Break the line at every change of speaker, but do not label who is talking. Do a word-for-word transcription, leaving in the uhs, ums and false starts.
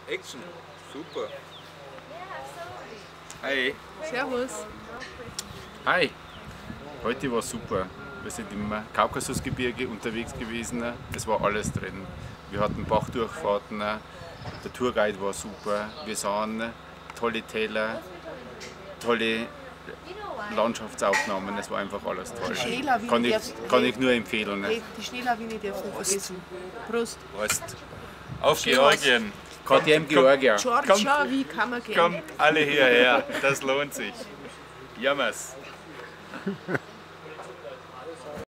Action. Super. Hi.
Servus.
Hi. Heute war super. Wir sind im Kaukasusgebirge unterwegs gewesen. Es war alles drin. Wir hatten Bachdurchfahrten. Der Tourguide war super. Wir sahen tolle Täler, tolle Landschaftsaufnahmen. Es war einfach alles toll.
Die Schneelawine
kann ich,
darfst-
kann ich nur empfehlen.
Hey, die Schneelawine darf nicht vergessen. Prost.
Prost. Auf
Cheers.
Georgien.
K T M Georgia.
Georgia, wie kann man gehen?
Kommt alle hierher. Das lohnt sich. Jammers.